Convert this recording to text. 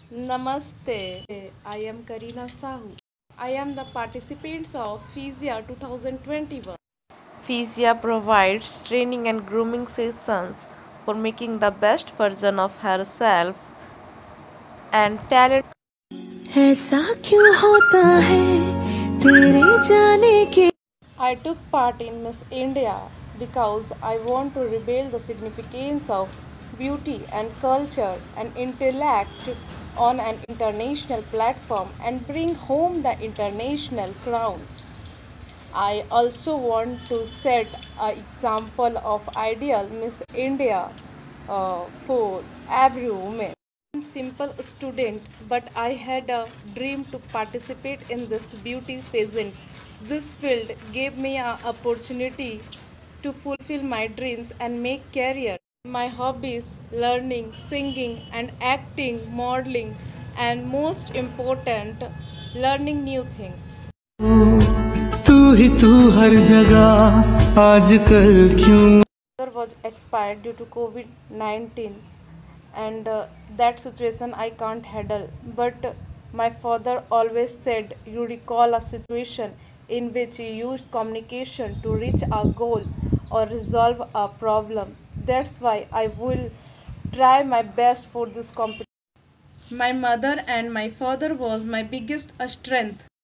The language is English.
Namaste. I am Karina Sahu. I am the participants of FISIA 2021. Physia provides training and grooming sessions for making the best version of herself and talent. ऐसा क्यों होता है तेरे जाने के I took part in Miss India because I want to reveal the significance of beauty and culture and intellect on an international platform and bring home the international crown. I also want to set an example of ideal Miss India for every woman. I'm a simple student, but I had a dream to participate in this beauty pageant. This field gave me an opportunity to fulfill my dreams and make career. My hobbies, learning, singing and acting, modeling, and most important, learning new things. तू ही तू हर जगह आजकल क्यों Father was expired due to COVID-19, and that situation I can't handle. But my father always said, you recall a situation in which you used communication to reach a goal or resolve a problem. That's why I will try my best for this competition. My mother and my father was my biggest strength.